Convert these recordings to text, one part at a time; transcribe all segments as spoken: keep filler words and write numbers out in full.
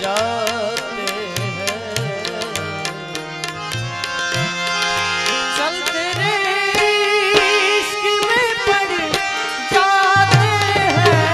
जाते हैं। चल तेरे इश्क में पड़ जाते हैं।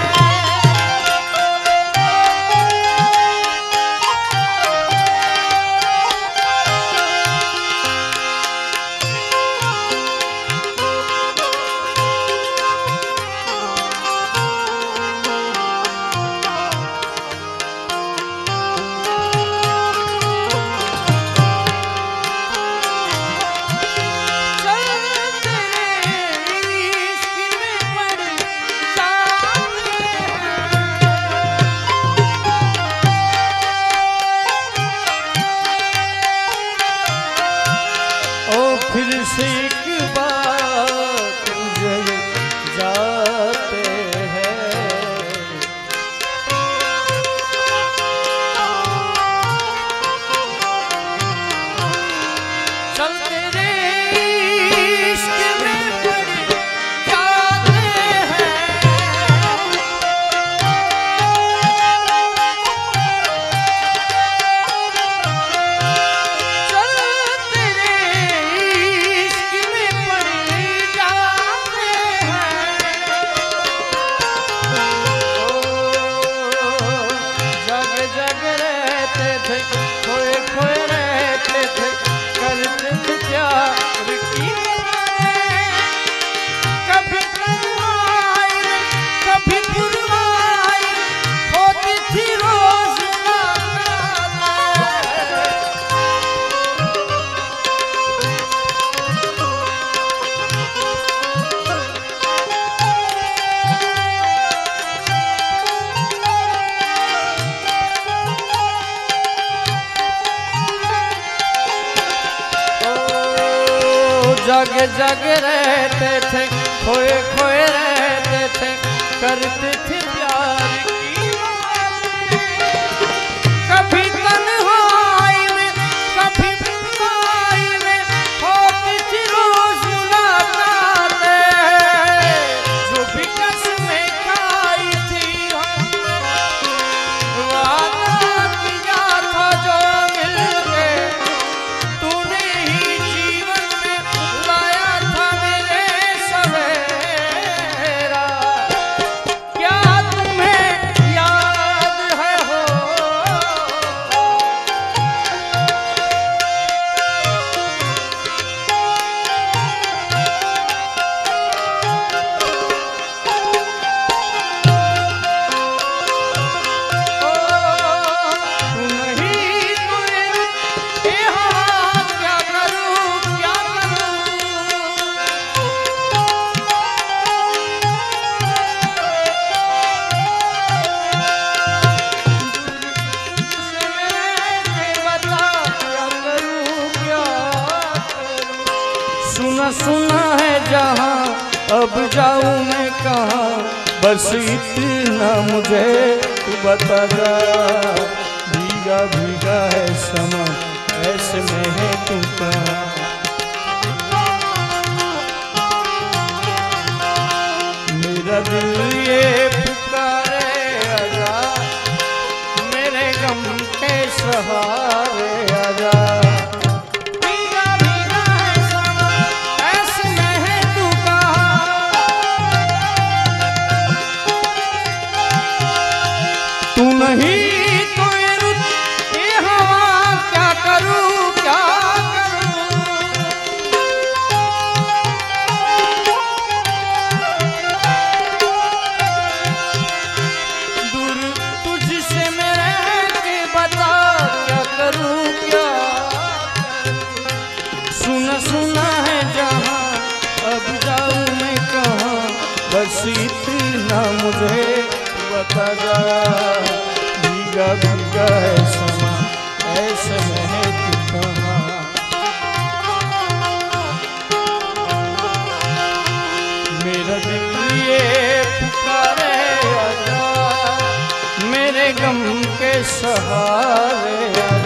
फिर से एक बार गुजर जाते हैं। चल तेरे इश्क में पड़ जाते हैं। चल तेरे खोए खोए रहते थे, करते थे प्यार की कभी कुर्बानी कभी कुर्बानी होती थी रोज जग जग रहते थे, खोए खोए रहते थे, करते थे प्यार की कभी तन्हाई में कभी बीमारी में होती थी रोज मुलाकातें। जो भी कसमें खाई थी वादा किया था जो मिलके तूने ही जीवन में लाया था मेरे सवेरा। क्या तुम्हें याद है हो तू नहीं तुझे ए हाँ क्या करूं क्या करूं। से मैं बता क्या करूं क्या करूं। सुना सुना है जहां अब जाऊं मैं कहां, बस इतना मुझे तू बता जा। भीगा भीगा है समा ऐसे में है तू कहां। मेरा दिल ये पुकारे आजा, मेरे गम के सहारे आजा। भीगा भीगा है समा ऐसे में है तू कहां। तू नहीं तो ये रुत ये हवा क्या करूं क्या करूं। दूर तुझसे मैं रह के बता क्या करूं क्या करूं। सुना सुना है जहां अब जाऊं मैं कहां, बस इतना मुझे बता जा। भीगा भीगा है समा ऐसे में है तू कहां। मेरा दिल ये पुकारे आजा, मेरे गम के सहारे आजा।